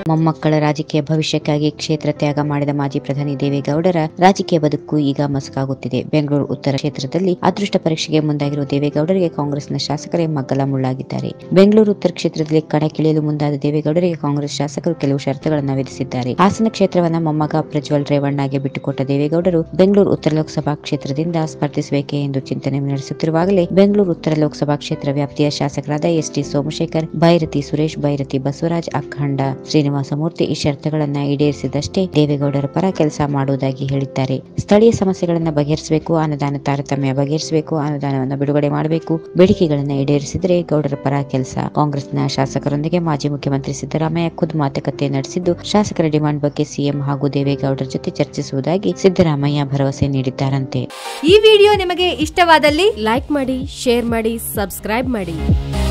ಮೊಮ್ಮಕ್ಕಳ ರಾಜಕೀಯ ಭವಿಷ್ಯಕ್ಕಾಗಿ ಕ್ಷೇತ್ರ ತ್ಯಾಗ ಮಾಡಿದ ಮಾಜಿ ಪ್ರಧಾನಿ ದೇವೇಗೌಡರ ರಾಜಕೀಯ ಬದುಕು ಈಗ ಮಸಕಾಗುತ್ತಿದೆ. ಬೆಂಗಳೂರು ಉತ್ತರ ಕ್ಷೇತ್ರದಲ್ಲಿ ಅದೃಷ್ಟ ಪರೀಕ್ಷೆಗೆ ಮುಂದಾಗಿರುವ ದೇವೇಗೌಡರಿಗೆ ಕಾಂಗ್ರೆಸ್ನ ಶಾಸಕರೇ ಮಗ್ಗಲ ಮುಳ್ಳಾಗಿದ್ದಾರೆ. ಬೆಂಗಳೂರು ಉತ್ತರ ಕ್ಷೇತ್ರದಲ್ಲಿ ಕಣಕ್ಕಿಳಿಯಲು ಮುಂದಾದ ದೇವೇಗೌಡರಿಗೆ ಕಾಂಗ್ರೆಸ್ ಶಾಸಕರು ಕೆಲವು ಷರತ್ತುಗಳನ್ನು ವಿಧಿಸಿದ್ದಾರೆ. ಹಾಸನ ಕ್ಷೇತ್ರವನ್ನ ಮೊಮ್ಮಗ ಪ್ರಜ್ವಲ್ ರೇವಣ್ಣಗೆ ಬಿಟ್ಟುಕೊಟ್ಟ ದೇವೇಗೌಡರು ಬೆಂಗಳೂರು ಉತ್ತರ ಲೋಕಸಭಾ ಕ್ಷೇತ್ರದಿಂದ ಸ್ಪರ್ಧಿಸಬೇಕೆ ಎಂದು ಚಿಂತನೆ ನಡೆಸುತ್ತಿರುವಾಗಲೇ ಬೆಂಗಳೂರು ಉತ್ತರ ಲೋಕಸಭಾ ಕ್ಷೇತ್ರ ವ್ಯಾಪ್ತಿಯ ಶಾಸಕರಾದ ಎಸ್.ಟಿ. ಸೋಮಶೇಖರ್, ಬೈರತಿ ಸುರೇಶ್, ಬೈರತಿ ಬಸವರಾಜ್, ಅಖಂಡ ಶ್ರೀನಿವಾಸಮೂರ್ತಿ ಈ ಷರತ್ತುಗಳನ್ನು ಈಡೇರಿಸಿದಷ್ಟೇ ದೇವೇಗೌಡರ ಪರ ಕೆಲಸ ಮಾಡುವುದಾಗಿ ಹೇಳಿದ್ದಾರೆ. ಸ್ಥಳೀಯ ಸಮಸ್ಯೆಗಳನ್ನು ಬಗೆಹರಿಸಬೇಕು, ಅನುದಾನ ತಾರತಮ್ಯ ಬಗೆಹರಿಸಬೇಕು, ಅನುದಾನವನ್ನು ಬಿಡುಗಡೆ ಮಾಡಬೇಕು, ಬೇಡಿಕೆಗಳನ್ನು ಈಡೇರಿಸಿದರೆ ಗೌಡರ ಪರ ಕೆಲಸ. ಕಾಂಗ್ರೆಸ್ನ ಶಾಸಕರೊಂದಿಗೆ ಮಾಜಿ ಮುಖ್ಯಮಂತ್ರಿ ಸಿದ್ದರಾಮಯ್ಯ ಖುದ್ದು ಮಾತುಕತೆ ನಡೆಸಿದ್ದು, ಶಾಸಕರ ಡಿಮಾಂಡ್ ಬಗ್ಗೆ ಸಿಎಂ ಹಾಗೂ ದೇವೇಗೌಡರ ಜೊತೆ ಚರ್ಚಿಸುವುದಾಗಿ ಸಿದ್ದರಾಮಯ್ಯ ಭರವಸೆ ನೀಡಿದ್ದಾರಂತೆ. ಈ ವಿಡಿಯೋ ನಿಮಗೆ ಇಷ್ಟವಾದಲ್ಲಿ ಲೈಕ್ ಮಾಡಿ, ಶೇರ್ ಮಾಡಿ, ಸಬ್ಸ್ಕ್ರೈಬ್ ಮಾಡಿ.